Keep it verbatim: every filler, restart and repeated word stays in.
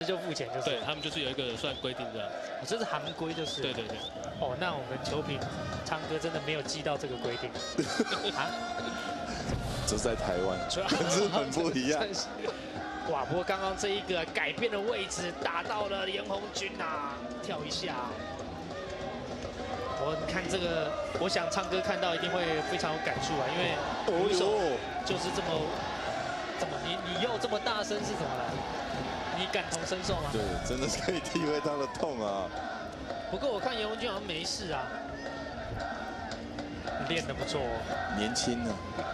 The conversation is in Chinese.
就付钱，就是。 对他们就是有一个算规定的， 哦，这是行规，就是。 对对对。 哦，那我们球评昌哥真的没有记到这个规定啊？ 这在台湾，跟日本不一样。 哇，不过刚刚这一个改变的位置打到了严红军啊，跳一下。我看这个，我想昌哥看到一定会非常有感触啊，因为鼓手就是这么。 怎么？你你又这么大声是怎么了？你感同身受吗？ 对，真的是可以体会他的痛啊。 不过我看严文俊好像没事啊，练得不错哦。 年轻呢。